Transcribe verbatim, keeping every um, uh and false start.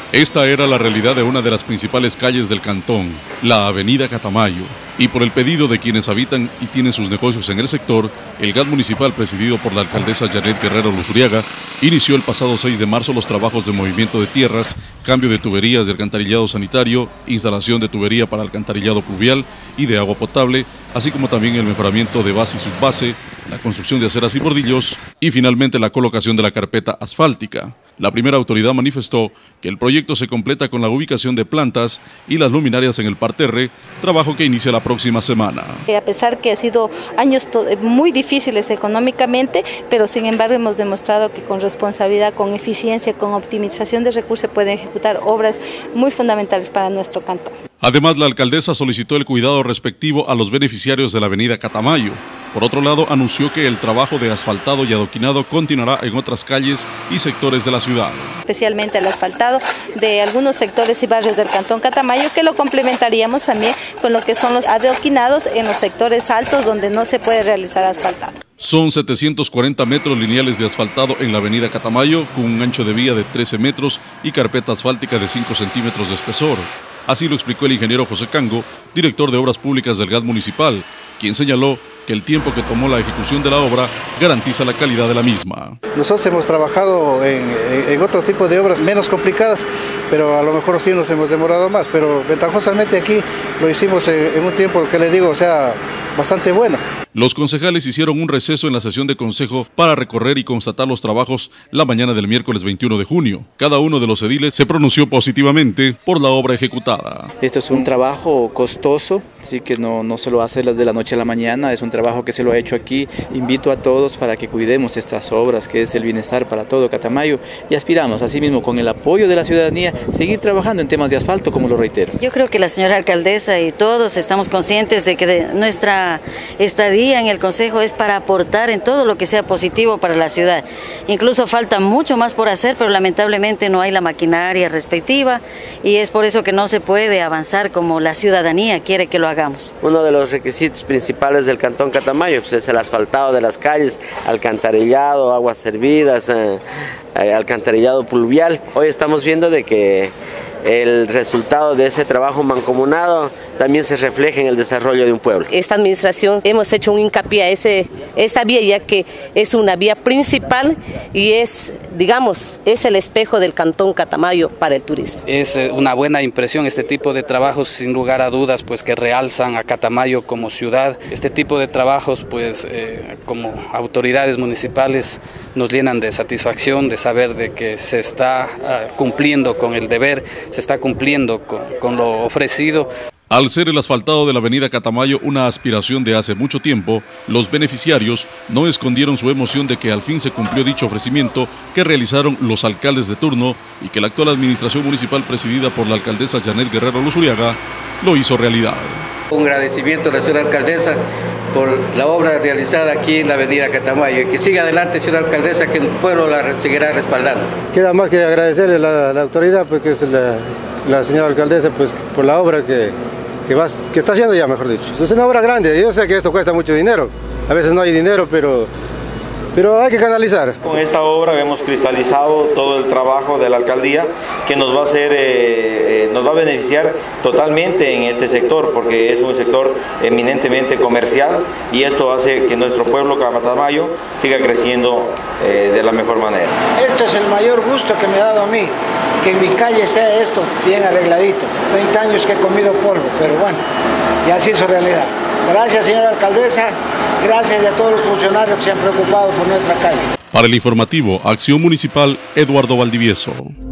Esta era la realidad de una de las principales calles del cantón, la avenida Catamayo, y por el pedido de quienes habitan y tienen sus negocios en el sector, el G A T municipal, presidido por la alcaldesa Janet Guerrero Luzuriaga, inició el pasado seis de marzo los trabajos de movimiento de tierras, cambio de tuberías de alcantarillado sanitario, instalación de tubería para alcantarillado pluvial y de agua potable, así como también el mejoramiento de base y subbase, la construcción de aceras y bordillos y finalmente la colocación de la carpeta asfáltica. La primera autoridad manifestó que el proyecto se completa con la ubicación de plantas y las luminarias en el parterre, trabajo que inicia la próxima semana. A pesar que ha sido años muy difíciles económicamente, pero sin embargo hemos demostrado que con responsabilidad, con eficiencia, con optimización de recursos se pueden ejecutar obras muy fundamentales para nuestro cantón. Además, la alcaldesa solicitó el cuidado respectivo a los beneficiarios de la avenida Catamayo. Por otro lado, anunció que el trabajo de asfaltado y adoquinado continuará en otras calles y sectores de la ciudad. Especialmente el asfaltado de algunos sectores y barrios del cantón Catamayo, que lo complementaríamos también con lo que son los adoquinados en los sectores altos donde no se puede realizar asfaltado. Son setecientos cuarenta metros lineales de asfaltado en la avenida Catamayo, con un ancho de vía de trece metros y carpeta asfáltica de cinco centímetros de espesor. Así lo explicó el ingeniero José Cango, director de Obras Públicas del G A T municipal, quien señaló que el tiempo que tomó la ejecución de la obra garantiza la calidad de la misma. Nosotros hemos trabajado en, en otro tipo de obras menos complicadas, pero a lo mejor sí nos hemos demorado más, pero ventajosamente aquí lo hicimos en, en un tiempo que les digo, o sea, bastante bueno. Los concejales hicieron un receso en la sesión de consejo para recorrer y constatar los trabajos la mañana del miércoles veintiuno de junio. Cada uno de los ediles se pronunció positivamente por la obra ejecutada. Esto es un trabajo costoso, así que no, no se lo hace de la noche a la mañana, es un trabajo que se lo ha hecho aquí. Invito a todos para que cuidemos estas obras, que es el bienestar para todo Catamayo, y aspiramos, asimismo, con el apoyo de la ciudadanía, seguir trabajando en temas de asfalto, como lo reitero. Yo creo que la señora alcaldesa y todos estamos conscientes de que de nuestra estadía en el Consejo es para aportar en todo lo que sea positivo para la ciudad. Incluso falta mucho más por hacer, pero lamentablemente no hay la maquinaria respectiva y es por eso que no se puede avanzar como la ciudadanía quiere que lo hagamos. Uno de los requisitos principales del Cantón Catamayo pues, es el asfaltado de las calles, alcantarillado, aguas servidas, eh, eh, alcantarillado pluvial. Hoy estamos viendo de que el resultado de ese trabajo mancomunado también se refleja en el desarrollo de un pueblo. Esta administración hemos hecho un hincapié a ese, esta vía, ya que es una vía principal y es, digamos, es el espejo del Cantón Catamayo para el turismo. Es una buena impresión este tipo de trabajos, sin lugar a dudas, pues que realzan a Catamayo como ciudad. Este tipo de trabajos, pues eh, como autoridades municipales nos llenan de satisfacción, de saber de que se está uh, cumpliendo con el deber, se está cumpliendo con, con lo ofrecido. Al ser el asfaltado de la avenida Catamayo una aspiración de hace mucho tiempo, los beneficiarios no escondieron su emoción de que al fin se cumplió dicho ofrecimiento que realizaron los alcaldes de turno y que la actual administración municipal presidida por la alcaldesa Janet Guerrero Luzuriaga lo hizo realidad. Un agradecimiento a la señora alcaldesa por la obra realizada aquí en la avenida Catamayo y que siga adelante, señora alcaldesa, que el pueblo la seguirá respaldando. Queda más que agradecerle a la, la autoridad, pues, que es la, la señora alcaldesa, pues, por la obra que, que, va, que está haciendo ya, mejor dicho. Es una obra grande, yo sé que esto cuesta mucho dinero, a veces no hay dinero, pero... Pero hay que canalizar. Con esta obra hemos cristalizado todo el trabajo de la alcaldía que nos va a hacer, eh, eh, nos va a beneficiar totalmente en este sector, porque es un sector eminentemente comercial y esto hace que nuestro pueblo Catamayo siga creciendo eh, de la mejor manera. Esto es el mayor gusto que me ha dado a mí, que en mi calle esté esto bien arregladito. treinta años que he comido polvo, pero bueno, ya se hizo realidad. Gracias, señora alcaldesa, gracias a todos los funcionarios que se han preocupado por nuestra calle. Para el informativo Acción Municipal, Eduardo Valdivieso.